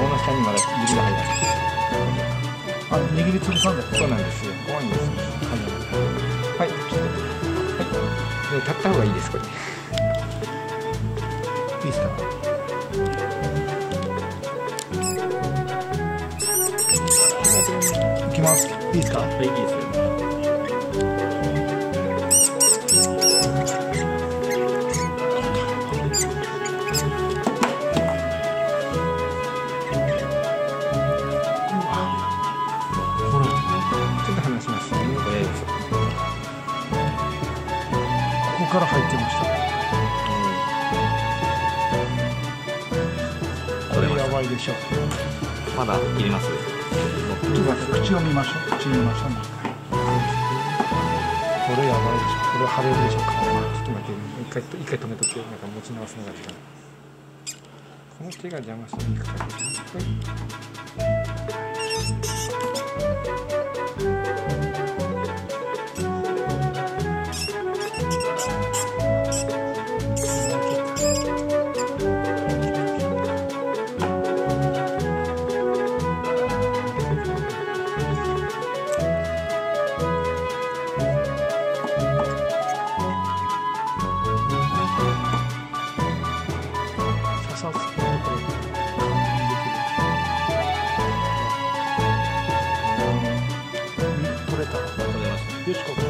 顎の下にまだ指が入らない。 あ、握りつぶさんだ。 そうなんですよ。怖いんですよ。はい、ちょっと、はい。で、立った方がいいです、これ。 いいですか。いきます。いいですか。 はい、いいですよ。 ここから入ってました。これやばいでしょ。 まだ切ります。 口を見ましょう。口見ましょう。これやばいでしょ。これ腫れるでしょ。ちょっと待って、一回止めとけ。なんか持ち直すのが時間。この手が邪魔していいか。はい。取れた。よしこ。